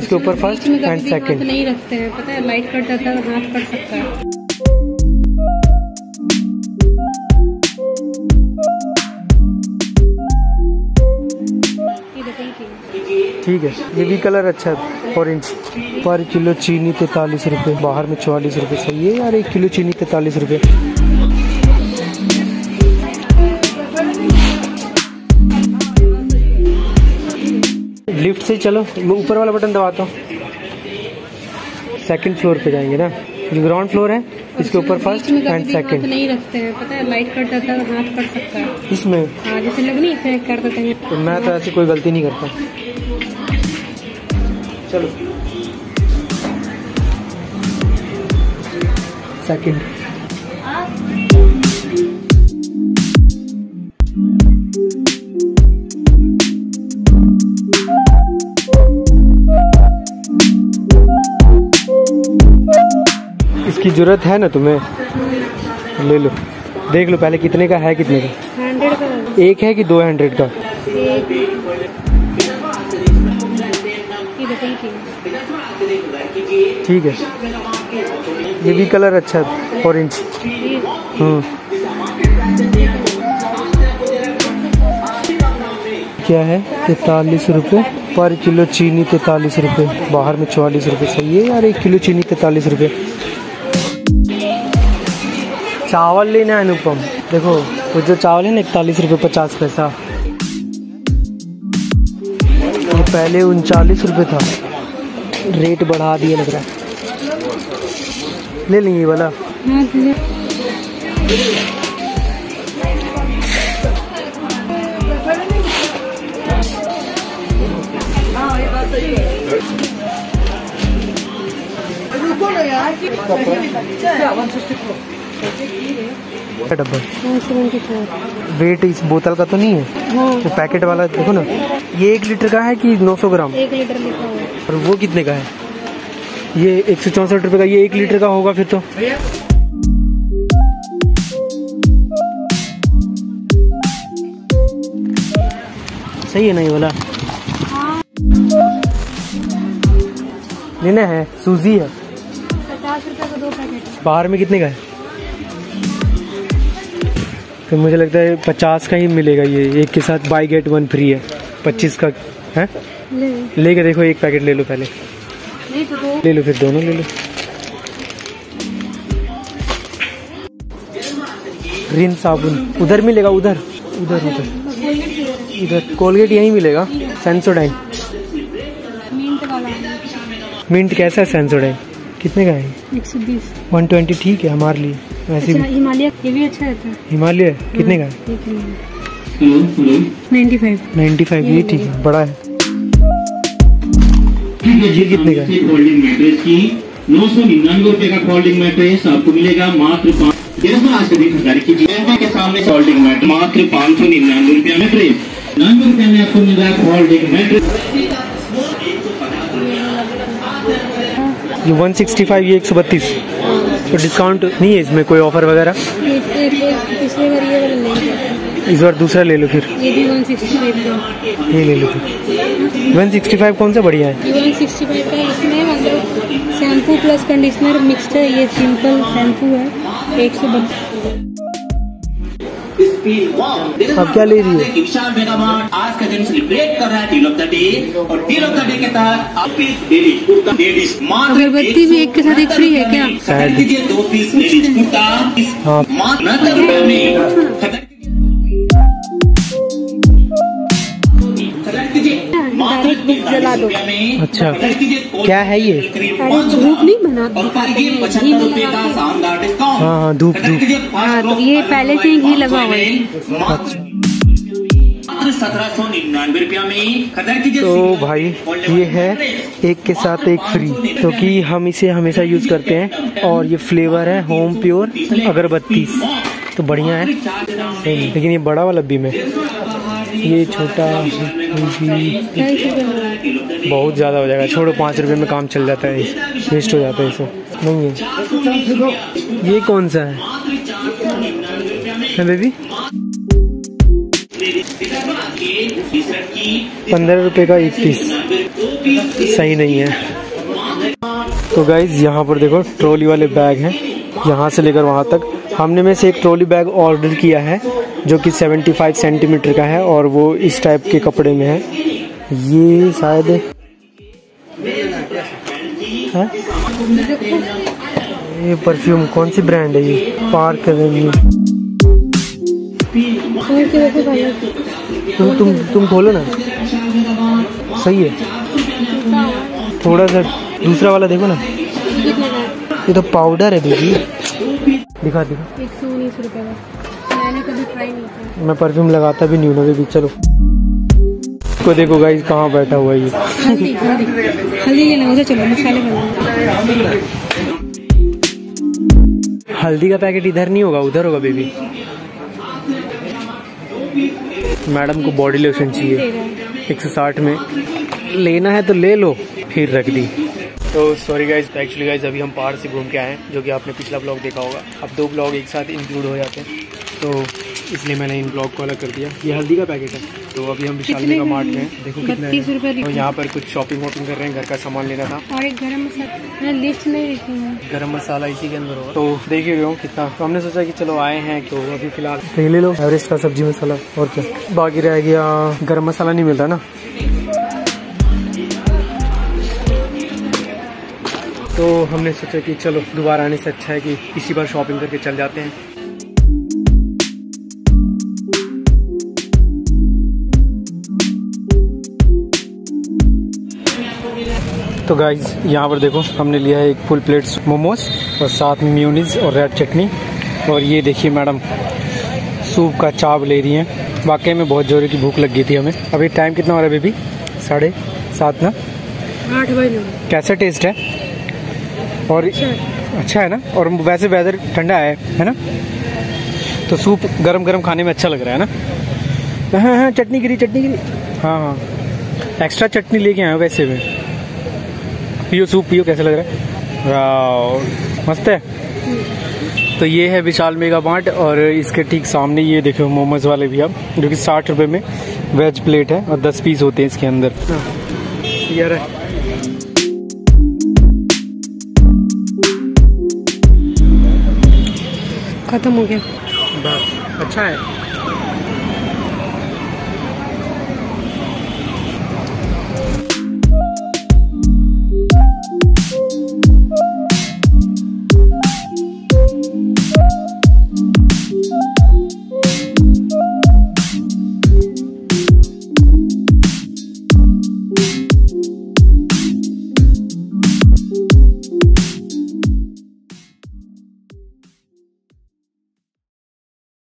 इसके ऊपर first and second नहीं रखते हैं, पता है लाइट कट जाता है तो हाथ कट सकता है। ठीक है, ये भी कलर अच्छा है ऑरेंज। पर किलो चीनी 43 रुपये, बाहर में 44 रुपये। सही है यार, 1 किलो चीनी 43 रुपये। लिफ्ट से चलो, मैं ऊपर वाला बटन दबाता हूँ। सेकंड फ्लोर पे जाएंगे ना, ग्राउंड फ्लोर है, इसके ऊपर फर्स्ट एंड सेकंड नहीं रखते हैं, पता है लाइट कट जाता है तो हाथ कट सकता है इसमें। हाँ, जैसे लोग नहीं इसे कर देते हैं। तो मैं तो ऐसी कोई गलती नहीं करता। चलो सेकंड। इसकी जरूरत है ना तुम्हें, ले लो, देख लो पहले कितने का है, कितने का। 100 का एक है कि 200 का? ठीक है, ये भी कलर अच्छा है ऑरेंज। क्या है 43 रुपये पर किलो चीनी 43 रुपये, बाहर में 44 रुपये। सही है यार, 1 किलो चीनी 43 रुपये। चावल लेना है अनुपम, देखो वो जो चावल है ना 41 रुपये 50 पैसा, ये पहले 39 रुपये था, रेट बढ़ा दिया लग रहा है। ले लेंगे वाला। डब्बा वेट इस बोतल का तो नहीं है? हाँ। तो पैकेट वाला देखो ना, ये 1 लीटर का है कि 900 ग्राम? 1 लीटर लिखा हुआ है। और वो कितने का है? ये 164 रुपये का, ये 1 लीटर का होगा फिर तो। सही है नहीं वाला? लेना है, सूजी है 50 रुपये का 2 पैकेट। बाहर में कितने का है? तो मुझे लगता है 50 का ही मिलेगा ये, एक के साथ बाई गेट 1 फ्री है। 25 का है, ले के देखो, एक पैकेट ले लो पहले। तो ले लो, फिर दोनों ले लो। रिन साबुन उधर मिलेगा, उधर उधर उधर इधर कोलगेट यहीं मिलेगा। सेंसोडाइन मिंट कैसा है? सेंसोडाइन कितने का है? 120। 120 ठीक है हमारे लिए। वैसे भी हिमालय ये भी अच्छा रहता है। हिमालय कितने का है? 95 ये ठीक है, बड़ा है। ये कितने का है? फोल्डिंग मैट्रेस की 999 रुपए का फोल्डिंग मैट्रेस आपको मिलेगा मात्र 5। आज के दिन खरीदारी कीजिए के सामने फोल्डिंग मैट्रेस मात्र 599 रुपया मैट्रेस। 90 रुपये में आपको मिल रहा है फोल्डिंग मैट्रेस। ये 165, ये 132। तो डिस्काउंट नहीं है इसमें, कोई ऑफर वगैरह? पिछले बार ये वाला नहीं, इस बार दूसरा ले लो फिर। ये भी 165 का, ये ले लो फिर। 165 कौन सा बढ़िया है? 165 का इसमें मतलब शैम्पू प्लस कंडीशनर मिक्स्ड है। ये सिंपल शैम्पू है 132। अब क्या ले रही है? विशाल मेगा मार्ट आज का दिन सेलिब्रेट कर रहा है डील ऑफ द डे, और डील ऑफ द डे के तहत आप डेली कुर्ता लेडीज अगरबत्ती भी एक के साथ एक फ्री है क्या? खरीद कीजिए 2 पीस लेडीज कुर्ता मात्र 90 रुपये में। जला दो। अच्छा क्या है ये? धूप नहीं बना, हाँ हाँ धूप धूप। हाँ तो ये पहले से ही घी लगा हुआ है। 1799 रुपया में खरीदारी कीजिए। तो भाई ये है एक के साथ एक फ्री, क्योंकि हम इसे हमेशा यूज करते हैं। और ये फ्लेवर है होम प्योर अगरबत्ती, तो बढ़िया है। लेकिन ये बड़ा वाला भी में, ये छोटा बहुत ज़्यादा हो जाएगा। छोड़ो, 5 रुपये में काम चल जाता है, वेस्ट हो जाता है इसे। नहीं है ये कौन सा है बेबी? 15 रुपये का 1 पीस। सही नहीं है। तो गाइज यहाँ पर देखो ट्रॉली वाले बैग हैं, यहाँ से लेकर वहाँ तक। हमने में से एक ट्रॉली बैग ऑर्डर किया है जो कि 75 सेंटीमीटर का है और वो इस टाइप के कपड़े में है। ये शायद है, ये परफ्यूम कौन सी ब्रांड है? ये पार्क एवेन्यू। तुम खोलो ना, सही है। थोड़ा सा दूसरा वाला देखो ना, ये तो पाउडर है दीदी। दिखा 119 रुपए का, मैंने कभी ट्राई नहीं किया। मैं परफ्यूम लगाता भी नहीं हूँ ना बेबी। चलो को देखो गाइस कहाँ बैठा हुआ है ये। हल्दी लेना, उधर चलो मसाले बनाना। हल्दी का पैकेट इधर नहीं होगा, उधर होगा बेबी। मैडम को बॉडी लोशन चाहिए 160 में, लेना है तो ले लो, फिर रख दी। तो सॉरी गाइज, एक्चुअली गाइज अभी हम पहाड़ से घूम के आए हैं, जो कि आपने पिछला ब्लॉग देखा होगा। अब 2 ब्लॉग एक साथ इंक्लूड हो जाते हैं, तो इसलिए मैंने इन ब्लॉग को अलग कर दिया। ये हल्दी का पैकेट है। तो अभी हम विशाल मेगा मार्ट में, देखो कितना है। तो यहाँ पर कुछ शॉपिंग वॉपिंग कर रहे हैं, घर का सामान लेना था। और एक गरम मसाला लिस्ट नहीं लिखी है, गरम मसाला इसी के अंदर होगा। तो देख ही रहे हो कितना। तो हमने सोचा कि चलो आए हैं तो अभी फिलहाल ले लो एवरेस्ट का सब्जी मसाला, और क्या बाकी रह गया। गरम मसाला नहीं मिलता ना, तो हमने सोचा कि चलो दोबारा आने से अच्छा है कि इसी बार शॉपिंग करके चल जाते हैं। तो गाइज यहाँ पर देखो हमने लिया है एक फुल प्लेट मोमोज और साथ में मेयोनीज और रेड चटनी। और ये देखिए मैडम सूप का चाव ले रही हैं। वाकई में बहुत जोरों की भूख लग गई थी हमें। अभी टाइम कितना हो रहा है बेबी? 7:30 ना? 8 बजे। कैसा टेस्ट है? और अच्छा है ना? और वैसे वेदर ठंडा है ना, तो सूप गरम गरम खाने में अच्छा लग रहा है ना। हाँ, चटनी गिरी। हाँ, एक्स्ट्रा चटनी लेके आए वैसे में। पियो सूप पियो, कैसा लग रहा है? वाह मस्त है। तो ये है विशाल मेगा मार्ट और इसके ठीक सामने ये देखो मोमोज वाले भी अब, जो कि 60 रुपए में वेज प्लेट है और 10 पीस होते हैं इसके अंदर। यार खत्म हो गया बस, अच्छा है।